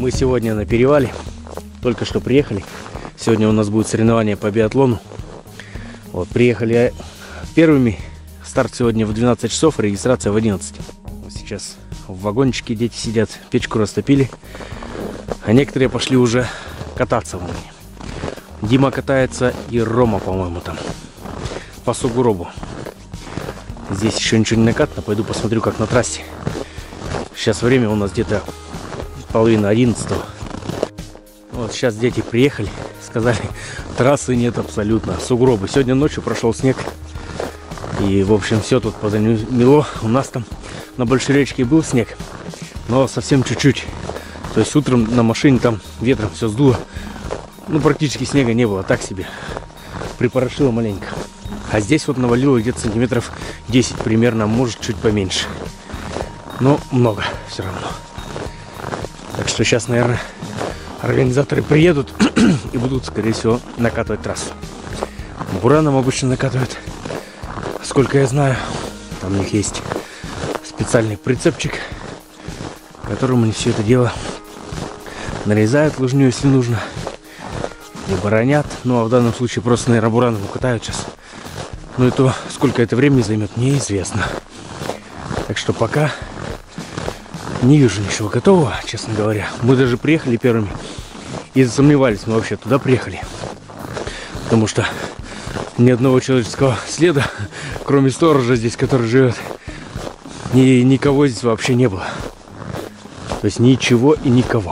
Мы сегодня на перевале, только что приехали. Сегодня у нас будет соревнование по биатлону. Вот, приехали первыми. Старт сегодня в 12 часов, регистрация в 11. Сейчас в вагончике дети сидят, печку растопили. А некоторые пошли уже кататься в ней. Дима катается и Рома, по-моему, там по сугробу. Здесь еще ничего не накатано. Пойду посмотрю, как на трассе. Сейчас время у нас где-то 10:30. Вот сейчас дети приехали. Сказали, трассы нет абсолютно. Сугробы. Сегодня ночью прошел снег. И, в общем, все тут позамело. У нас там на большой речке был снег. Но совсем чуть-чуть. То есть утром на машине там ветром все сдуло. Ну, практически снега не было. Так себе. Припорошило маленько. А здесь вот навалило где-то сантиметров 10 примерно. Может, чуть поменьше. Но много все равно. Так что сейчас, наверное, организаторы приедут и будут, скорее всего, накатывать трассу. Бураном обычно накатывают. Сколько я знаю, там у них есть специальный прицепчик, которым они все это дело нарезают лыжню, если нужно, либо ронят. Ну, а в данном случае просто, наверное, бураном катают сейчас. Но и то, сколько это времени займет, неизвестно. Так что пока не вижу ничего готового, честно говоря. Мы даже приехали первыми и засомневались, мы вообще туда приехали. Потому что ни одного человеческого следа, кроме сторожа здесь, который живет, никого здесь вообще не было. То есть ничего и никого.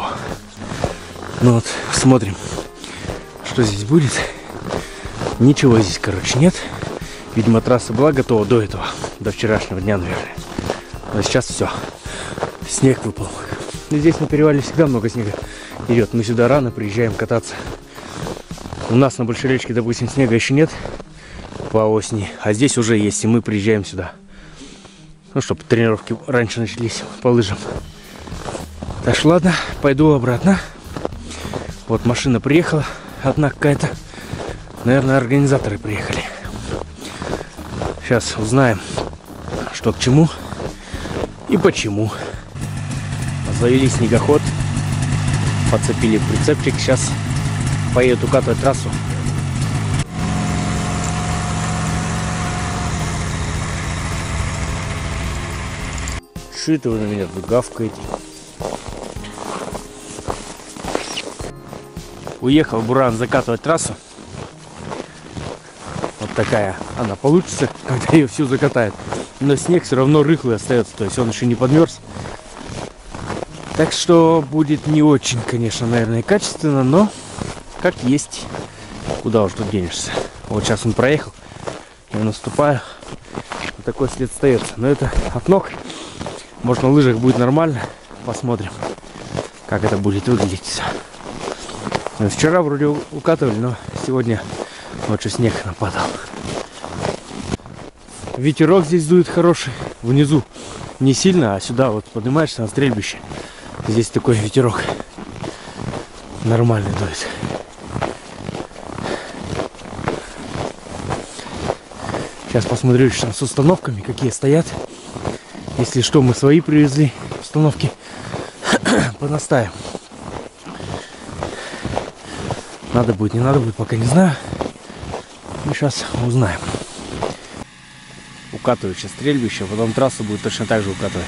Ну вот, смотрим, что здесь будет. Ничего здесь, короче, нет. Видимо, трасса была готова до этого, до вчерашнего дня, наверное. Но сейчас все. Снег выпал. И здесь на перевале всегда много снега идет. Мы сюда рано приезжаем кататься. У нас на большой речке, допустим, снега еще нет по осени, а здесь уже есть, и мы приезжаем сюда. Ну, чтобы тренировки раньше начались по лыжам. Так что ладно, пойду обратно. Вот машина приехала, одна какая-то. Наверное, организаторы приехали. Сейчас узнаем, что к чему и почему. Завели снегоход, подцепили прицепчик, сейчас поедут укатывать трассу. Что это вы на меня тут гавкаете? Уехал Буран закатывать трассу. Вот такая она получится, когда ее всю закатает. Но снег все равно рыхлый остается, то есть он еще не подмерз. Так что будет не очень, конечно, наверное, качественно, но как есть. Куда уж тут денешься. Вот сейчас он проехал. Я наступаю. Вот такой след остается. Но это от ног. Может, на лыжах будет нормально. Посмотрим, как это будет выглядеть. Вчера вроде укатывали, но сегодня ночью снег нападал. Ветерок здесь дует хороший. Внизу не сильно, а сюда вот поднимаешься на стрельбище. Здесь такой ветерок нормальный дует. Сейчас посмотрю еще с установками, какие стоят. Если что, мы свои привезли установки. Понаставим. Надо будет, не надо будет, пока не знаю. Ну, сейчас узнаем. Укатываю сейчас стрельбище, потом трассу будет точно так же укатывать.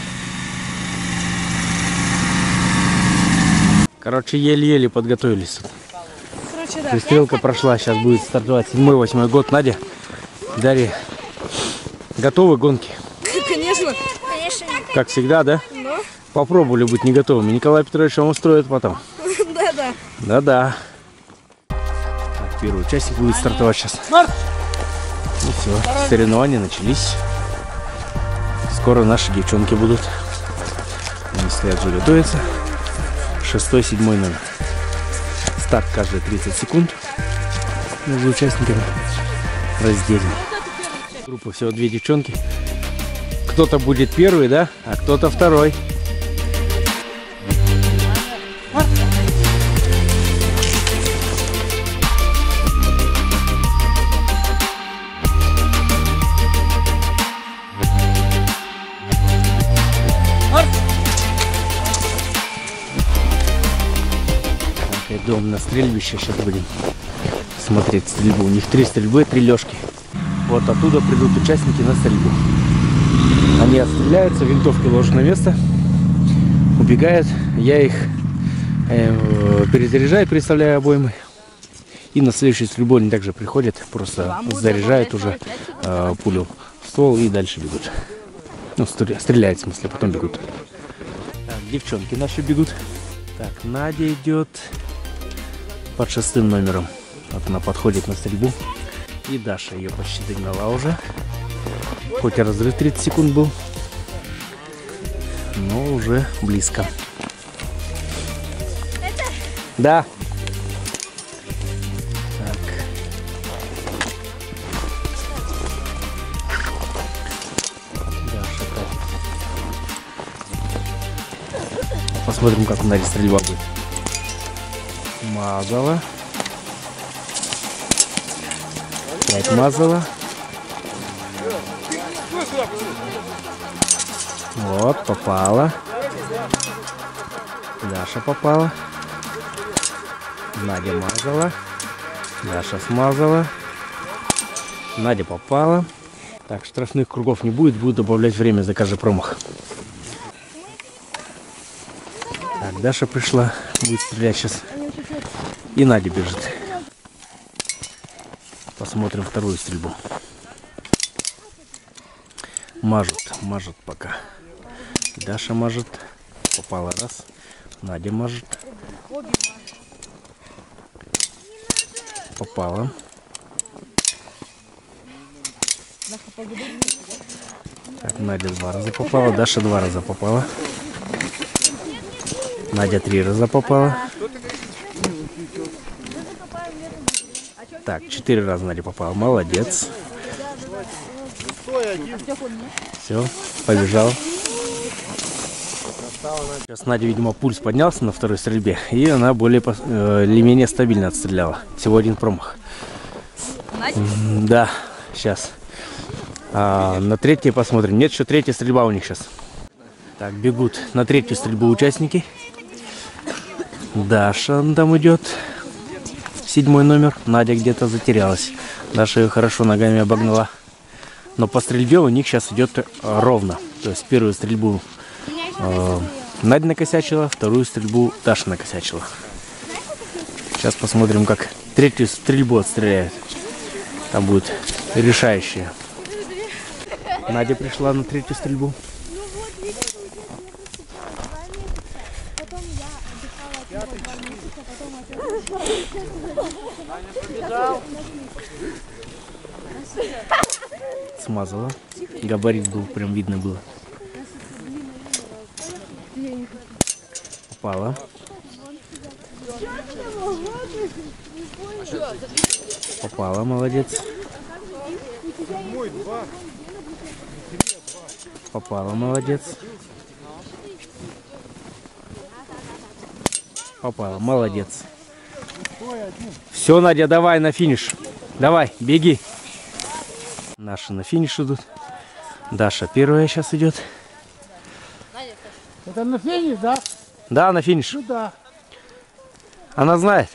Короче, еле-еле подготовились. Короче, да. Пристрелка прошла, сейчас будет стартовать 7-8 год. Надя, Дарья, готовы гонки? Конечно. Конечно. Как всегда, да? Да. Попробовали быть не готовыми. Николай Петрович вам устроит потом. Да-да. Да-да. Первый участник будет стартовать сейчас. Ну все, соревнования начались. Скоро наши девчонки будут. Они стоят, уже готовятся. 6-7 номер. Старт каждые 30 секунд. Между участниками раздельный. Группа всего 2 девчонки. Кто-то будет первый, да? А кто-то второй. Идем на стрельбище, сейчас будем смотреть стрельбу. У них 3 стрельбы, 3 лёжки. Вот оттуда придут участники на стрельбу. Они отстреляются, винтовки ложат на место, убегают. Я их перезаряжаю, переставляю обоймы. И на следующую стрельбу они также приходят, просто заряжают уже пулю в ствол и дальше бегут. Ну, стреляют, в смысле, потом бегут. Так, девчонки наши бегут. Так, Надя идет под 6-м номером. Вот она подходит на стрельбу. И Даша ее почти догнала уже. Хоть и разрыв 30 секунд был, но уже близко. Да. Посмотрим, как у Нади стрельба будет. Мазала. 5 мазала. Вот, попала. Даша попала. Надя мазала. Даша смазала. Надя попала. Так, штрафных кругов не будет. Буду добавлять время за каждый промах. Так, Даша пришла. Будет стрелять сейчас. И Надя бежит. Посмотрим вторую стрельбу. Мажут пока. Даша мажет. Попала раз. Надя мажет. Попала. Так, Надя 2 раза попала. Даша 2 раза попала. Надя 3 раза попала. Так, 4 раза Надя попала. Молодец. Все, побежал. Сейчас Надя, видимо, пульс поднялся на второй стрельбе. И она более или менее стабильно отстреляла. Всего 1 промах. Да, сейчас. На третьей посмотрим. Нет, еще 3-я стрельба у них сейчас. Так, бегут на 3-ю стрельбу участники. Даша там идет. 7-й номер. Надя где-то затерялась. Даша ее хорошо ногами обогнала. Но по стрельбе у них сейчас идет ровно. То есть первую стрельбу Надя накосячила, вторую стрельбу Даша накосячила. Сейчас посмотрим, как 3-ю стрельбу отстреляет. Там будет решающая. Надя пришла на 3-ю стрельбу. Смазала. Габарит был, прям видно было. Попала. Попала, молодец. Попала, молодец. Попала, молодец. Все, Надя, давай на финиш. Давай, беги. Наши на финиш идут. Даша первая сейчас идет. Это на финиш, да? Да, на финиш. Ну да. Она знает.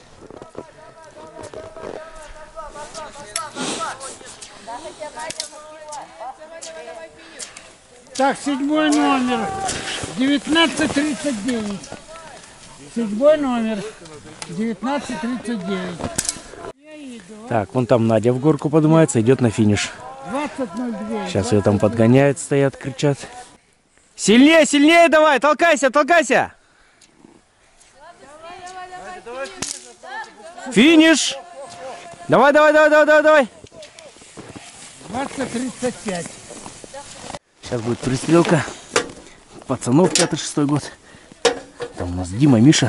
Так, 7-й номер. 1939. 7-й номер. 1939. Так, вон там Надя в горку поднимается, идет на финиш. 20:02. Сейчас ее там подгоняют, стоят, кричат. Сильнее, сильнее давай, толкайся, толкайся. Финиш. Давай, давай, давай, давай, давай, давай. 20:35. Сейчас будет пристрелка. Пацанов 5-6 год. Там у нас Дима, Миша,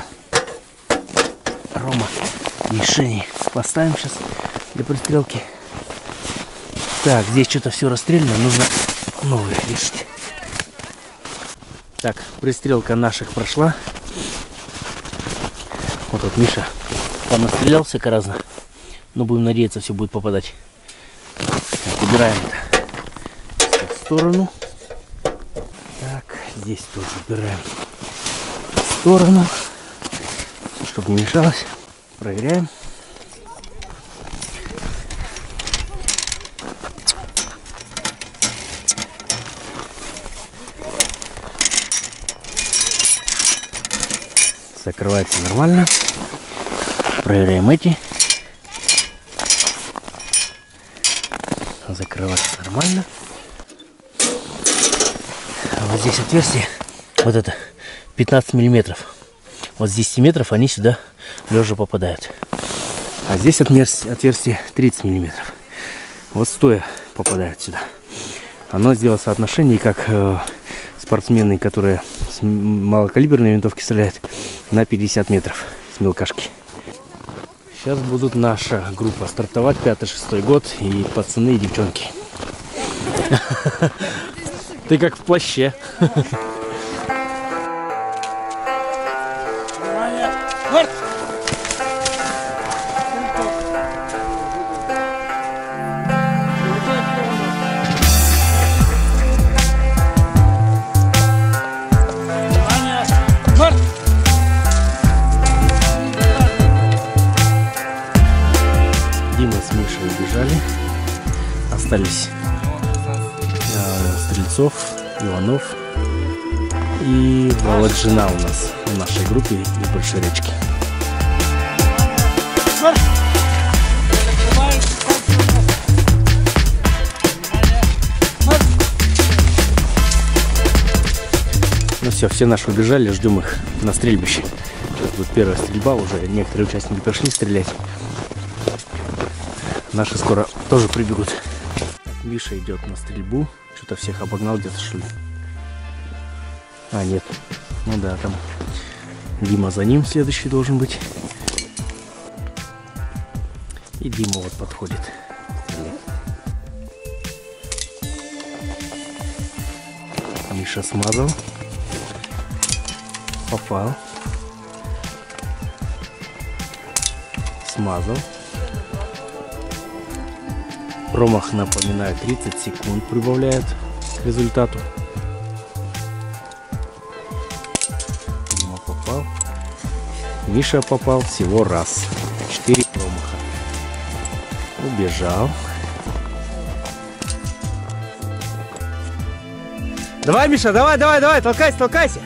Рома и Шени. Поставим сейчас для пристрелки. Так, здесь что-то все расстреляно, нужно новые решить. Так, пристрелка наших прошла. Вот тут Миша понастрелял всяко разно. Но будем надеяться, все будет попадать. Так, убираем это в сторону. Так, здесь тоже убираем в сторону, чтобы не мешалось. Проверяем. Закрывается нормально. Проверяем эти. Закрывается нормально. Вот здесь отверстие. Вот это 15 миллиметров. Вот с 10 метров они сюда лежа попадают. А здесь отверстие 30 миллиметров. Вот стоя попадают сюда. Оно сделало соотношение, как спортсмены, которые с малокалиберной винтовки стреляют, на 50 метров с мелкашки. Сейчас будут наша группа стартовать, 5-6 год, и пацаны, и девчонки. Ты как в плаще. Дима с Мишей убежали. Остались Стрельцов, Иванов и Володжина у нас в нашей группе из Большой Речки. Ну все наши убежали, ждем их на стрельбище. Сейчас будет первая стрельба, уже некоторые участники пришли стрелять. Наши скоро тоже прибегут. Миша идет на стрельбу. Что-то всех обогнал где-то, что ли. А, нет. Ну да, там Дима за ним следующий должен быть. И Дима вот подходит. Миша смазал. Попал. Смазал. Промах, напоминаю, 30 секунд прибавляет к результату. Дима попал. Миша попал всего раз. 4 промаха. Убежал. Давай, Миша, давай, толкайся.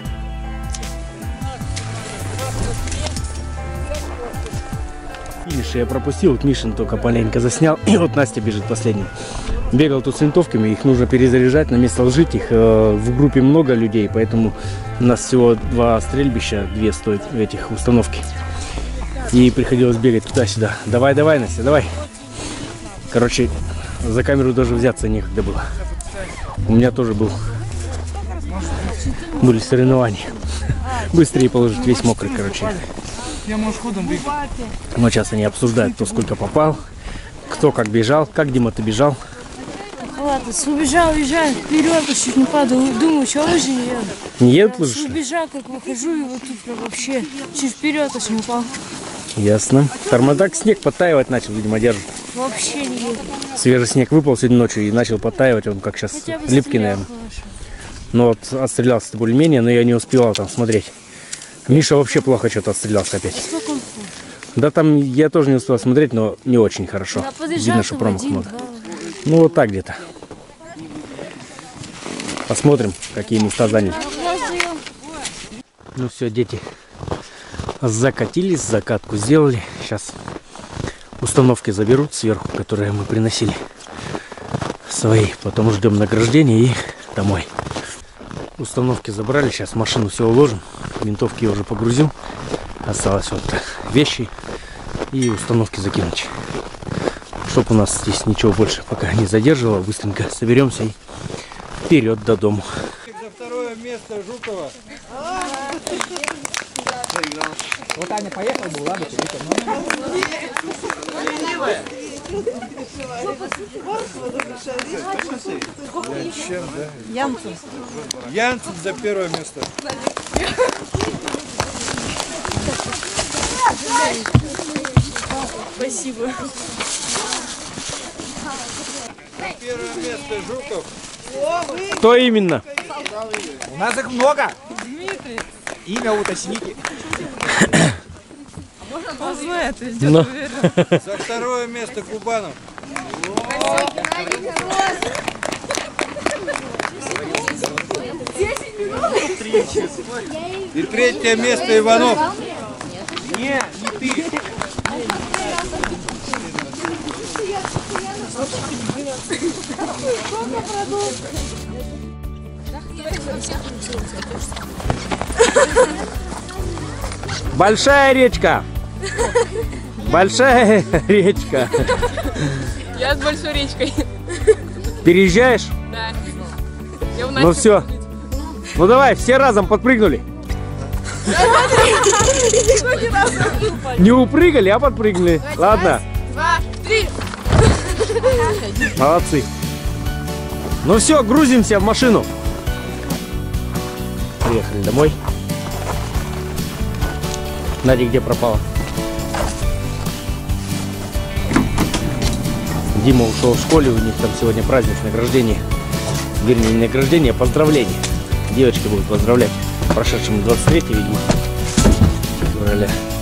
Финиш я пропустил, вот Мишин только маленько заснял, и вот Настя бежит последним. Бегал тут с винтовками, их нужно перезаряжать, на место ложить их. В группе много людей, поэтому у нас всего 2 стрельбища, 2 стоят этих установки. И приходилось бегать туда-сюда. Давай, Настя, давай. Короче, за камеру даже взяться некогда было. У меня тоже были соревнования. Быстрее положить, весь мокрый, короче. Но сейчас они обсуждают, кто сколько попал, кто как бежал. Как, Дима, ты бежал? Ладно, убежал, вперед, чуть не падал. Думаю, что лыжи не едут. Не едут лыжи? Убежал, как выхожу, и вот тут вообще чуть вперед, аж не упал. Ясно. Тормозак, снег подтаивать начал, видимо, держит. Вообще не едет. Свежий снег выпал сегодня ночью и начал подтаивать, он как сейчас липкий, наверное. Ну вот, отстрелялся более-менее, но я не успевал там смотреть. Миша вообще плохо что-то отстрелялся опять. Да там я тоже не успел смотреть, но не очень хорошо. Видно, что промах много. Ну вот так где-то. Посмотрим, какие места заняли. Ну все, дети закатились, закатку сделали. Сейчас установки заберут сверху, которые мы приносили свои. Потом ждем награждения и домой. Установки забрали, сейчас в машину все уложим. Винтовки я уже погрузил. Осталось вот вещи и установки закинуть. Чтоб у нас здесь ничего больше пока не задерживало, быстренько соберемся и вперед до дому. За второе место Жукова. Вот Аня поехала бы, ладно, Янцев за первое место. Спасибо. Первое место Жуков. Кто именно? У нас их много. Имя уточните. Он знает, идет Ну. уверенно. За второе место Кубанов. И третье место Иванов. Большая речка. Большая речка. Я с большой речкой. Переезжаешь? Да. Я у Ну Насти все. купить. Ну давай, все разом подпрыгнули. Не упрыгали, а подпрыгнули. Ладно. 2, 3. Молодцы. Ну все, грузимся в машину. Приехали домой. Надя где пропала? Дима ушел в школе, у них там сегодня праздник награждения. Вернее, не награждение, а поздравление. Девочки будут поздравлять прошедшему 23, видимо, февраля.